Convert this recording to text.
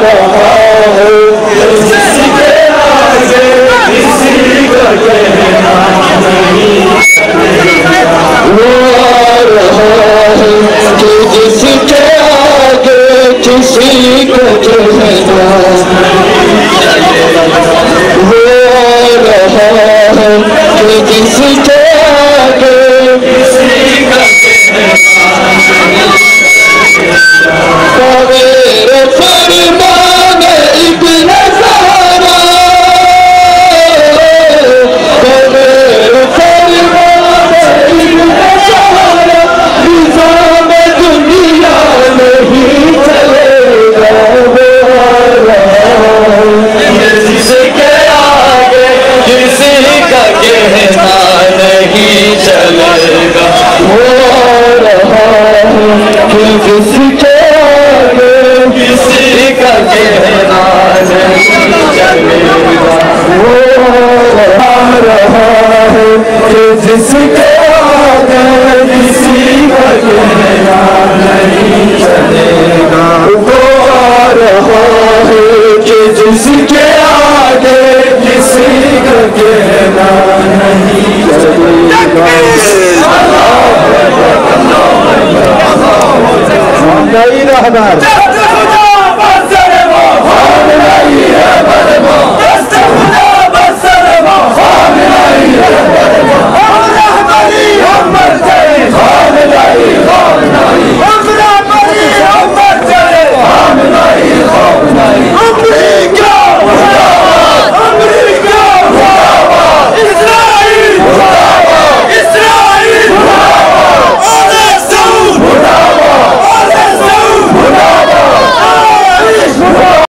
रहा है जिसके आगे किसी का कहना नहीं चलेगा। वो आ रहा है कि जिसके आगे किसी का कहना नहीं चलेगा। वो आ रहा है कि जिसके आगे किसी का मेरे फरमान इब्न ज़हरा, मेरे फरमान इब्न ज़हरा, निज़ाम दुनिया नहीं चलेगा। वो आ रहा है जिसके आगे किसी का कहना नहीं चलेगा। वो आ रहा है कि जिसके किसी का कहना नहीं चलेगा। वो आ रहा है कि जिसके आगे किसी का कहना नहीं चलेगा। वो आ रहा है कि जिसके आगे किसी का कहना नहीं चलेगा। नहीं रहना